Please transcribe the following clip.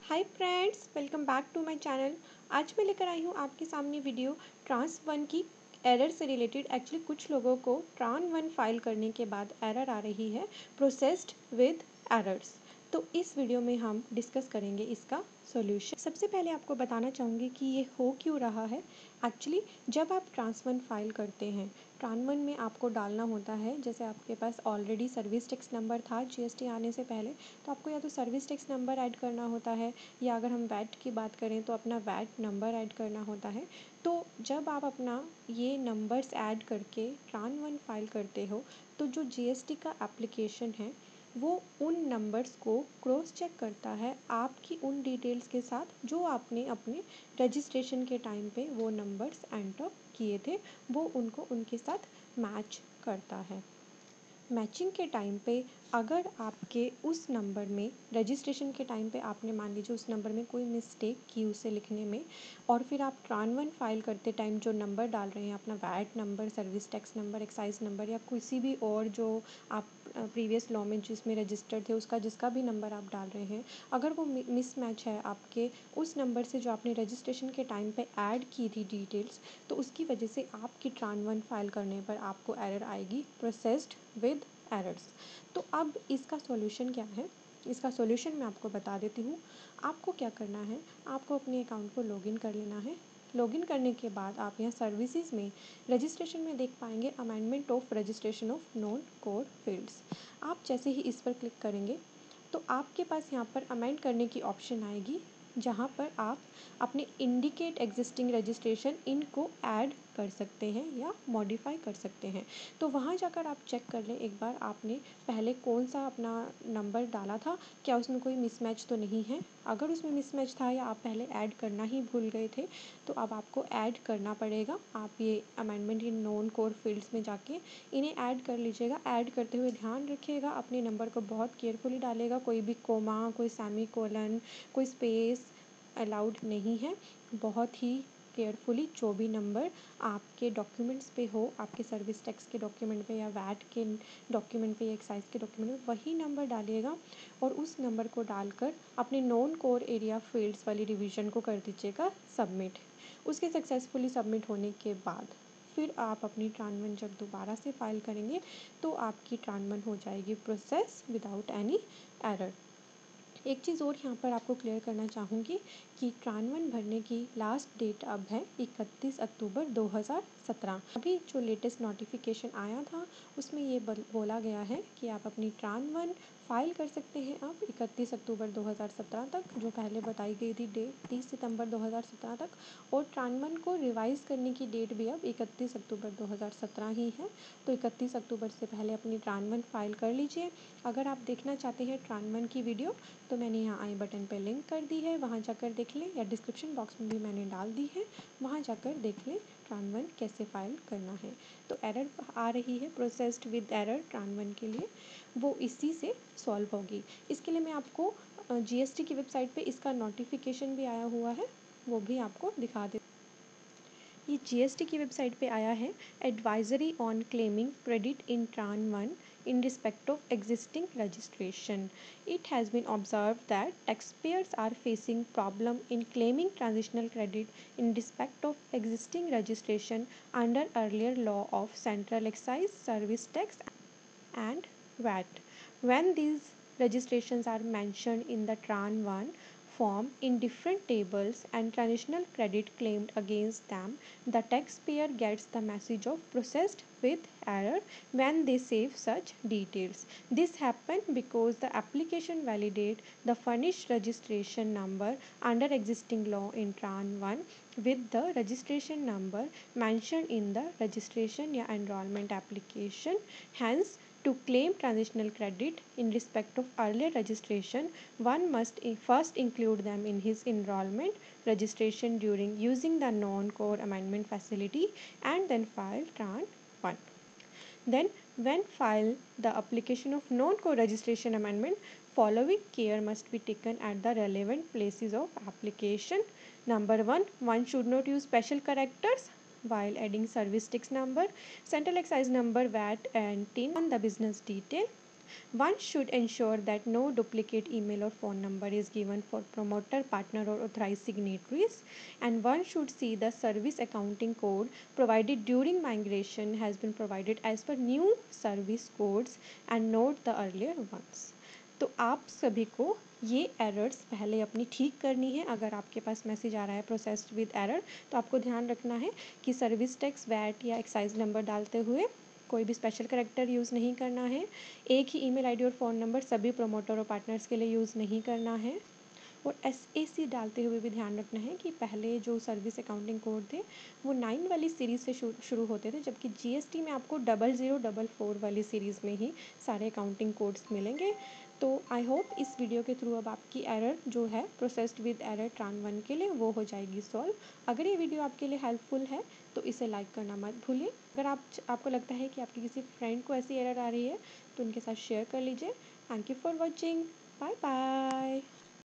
Hi friends, welcome back to my channel. आज मैं लेकर आई हूँ आपके सामने वीडियो ट्रांस वन की एरर से रिलेटेड। एक्चुअली कुछ लोगों को ट्रान वन फाइल करने के बाद एरर आ रही है, प्रोसेस्ड विद एरर्स। तो इस वीडियो में हम डिस्कस करेंगे इसका सॉल्यूशन। सबसे पहले आपको बताना चाहूँगी कि ये हो क्यों रहा है। एक्चुअली जब आप ट्रांस वन फाइल करते हैं, ट्रान वन में आपको डालना होता है, जैसे आपके पास ऑलरेडी सर्विस टैक्स नंबर था जीएसटी आने से पहले, तो आपको या तो सर्विस टैक्स नंबर ऐड करना होता है, या अगर हम वैट की बात करें तो अपना वैट नंबर ऐड करना होता है। तो जब आप अपना ये नंबर्स ऐड करके ट्रान वन फाइल करते हो, तो जो जीएसटी का एप्लीकेशन है वो उन नंबर्स को क्रॉस चेक करता है आपकी उन डिटेल्स के साथ जो आपने अपने रजिस्ट्रेशन के टाइम पे वो नंबर्स एंटर किए थे, वो उनको उनके साथ मैच करता है। मैचिंग के टाइम पे अगर आपके उस नंबर में रजिस्ट्रेशन के टाइम पे आपने मान लीजिए उस नंबर में कोई मिस्टेक की उसे लिखने में, और फिर आप ट्रान वन फाइल करते टाइम जो नंबर डाल रहे हैं, अपना VAT number, service tax number, excise number, या किसी भी और जो आप प्रीवियस लॉ में जिसमें रजिस्टर्ड थे उसका जिसका भी नंबर आप डाल रहे हैं, अगर वो मिसमैच है आपके उस नंबर से जो आपने रजिस्ट्रेशन के टाइम पे ऐड की थी डिटेल्स, तो उसकी वजह से आपकी ट्रान वन फाइल करने पर आपको एरर आएगी, प्रोसेस्ड विद एरर्स। तो अब इसका सॉल्यूशन क्या है, इसका सॉल्यूशन मैं आपको बता देती हूँ। आपको क्या करना है, आपको अपने अकाउंट को लॉगिन कर लेना है। लॉगिन करने के बाद आप यहाँ सर्विसेज में रजिस्ट्रेशन में देख पाएंगे amendment of registration of non core fields. आप जैसे ही इस पर क्लिक करेंगे तो आपके पास यहाँ पर अमेंड करने की ऑप्शन आएगी, जहाँ पर आप अपने इंडिकेट एग्जिस्टिंग रजिस्ट्रेशन इनको ऐड कर सकते हैं या मॉडिफाई कर सकते हैं। तो वहाँ जाकर आप चेक कर लें एक बार आपने पहले कौन सा अपना नंबर डाला था, क्या उसमें कोई मिसमैच तो नहीं है। अगर उसमें मिसमैच था या आप पहले ऐड करना ही भूल गए थे, तो अब आपको ऐड करना पड़ेगा। आप ये अमेंडमेंट इन नॉन कोर फील्ड्स में जाके इन्हें ऐड कर लीजिएगा। ऐड करते हुए ध्यान रखिएगा, अपने नंबर को बहुत केयरफुली डालेगा। कोई भी कोमा, कोई सेमी कोलन, कोई स्पेस अलाउड नहीं है। बहुत ही केयरफुली जो भी नंबर आपके डॉक्यूमेंट्स पे हो, आपके सर्विस टैक्स के डॉक्यूमेंट पे या वैट के डॉक्यूमेंट पे या एक्साइज के डॉक्यूमेंट में, वही नंबर डालिएगा और उस नंबर को डालकर अपने नॉन कोर एरिया फील्ड्स वाली रिवीजन को कर दीजिएगा सबमिट। उसके सक्सेसफुली सबमिट होने के बाद फिर आप अपनी ट्रान वन जब दोबारा से फाइल करेंगे तो आपकी ट्रान वन हो जाएगी प्रोसेस विदाउट एनी एरर। एक चीज़ और यहाँ पर आपको क्लियर करना चाहूँगी कि ट्रान वन भरने की लास्ट डेट अब है 31 अक्टूबर 2017। अभी जो लेटेस्ट नोटिफिकेशन आया था उसमें ये बोला गया है कि आप अपनी ट्रान वन फाइल कर सकते हैं अब 31 अक्टूबर 2017 तक, जो पहले बताई गई थी डेट 30 सितंबर 2017 तक। और ट्रान वन को रिवाइज़ करने की डेट भी अब 31 अक्टूबर 2017 ही है। तो 31 अक्टूबर से पहले अपनी ट्रान वन फाइल कर लीजिए। अगर आप देखना चाहते हैं ट्रान वन की वीडियो, तो मैंने यहाँ आई बटन पे लिंक कर दी है, वहाँ जाकर देख लें, या डिस्क्रिप्शन बॉक्स में भी मैंने डाल दी है, वहाँ जाकर देख लें ट्रान वन कैसे फाइल करना है। तो एरर आ रही है processed with error tran one के लिए, वो इसी से सॉल्व होगी। इसके लिए मैं आपको जीएसटी की वेबसाइट पे इसका नोटिफिकेशन भी आया हुआ है, वो भी आपको दिखा दे। ये जीएसटी की वेबसाइट पे आया है, advisory on claiming credit in tran one in respect of existing registration. It has been observed that taxpayers are facing problem in claiming transitional credit in respect of existing registration under earlier law of central excise, service tax and VAT. When these registrations are mentioned in the Tran 1 form in different tables and transitional credit claimed against them, the taxpayer gets the message of processed with error when they save such details. This happens because the application validates the furnished registration number under existing law in Tran 1 with the registration number mentioned in the registration या enrollment application. Hence, to claim transitional credit in respect of earlier registration, one must first include them in his enrollment registration during using the non-core amendment facility and then file Tran 1. Then, when file the application of non-core registration amendment, following care must be taken at the relevant places of application. Number 1, one should not use special characters while adding service tax number, central excise number, VAT and TIN on the business detail. One should ensure that no duplicate email or phone number is given for promoter, partner, or authorized signatories, and one should see the service accounting code provided during migration has been provided as per new service codes and note the earlier ones. तो आप सभी को ये errors पहले अपनी ठीक करनी है। अगर आपके पास मैसेज आ रहा है प्रोसेस्ड विद एरर, तो आपको ध्यान रखना है कि सर्विस टैक्स, वैट या एक्साइज नंबर डालते हुए कोई भी स्पेशल करैक्टर यूज़ नहीं करना है। एक ही ईमेल आईडी और फ़ोन नंबर सभी प्रमोटर और पार्टनर्स के लिए यूज़ नहीं करना है। और SAC डालते हुए भी ध्यान रखना है कि पहले जो सर्विस अकाउंटिंग कोड थे वो 9 वाली सीरीज़ से शुरू होते थे, जबकि GST में आपको 0044 वाली सीरीज़ में ही सारे अकाउंटिंग कोड्स मिलेंगे। तो आई होप इस वीडियो के थ्रू अब आपकी एरर जो है प्रोसेस्ड विद एरर ट्रान 1 के लिए वो हो जाएगी सॉल्व। अगर ये वीडियो आपके लिए हेल्पफुल है तो इसे लाइक करना मत भूलिए। अगर आपको लगता है कि आपके किसी फ्रेंड को ऐसी एरर आ रही है तो उनके साथ शेयर कर लीजिए। Thank you for watching. Bye bye.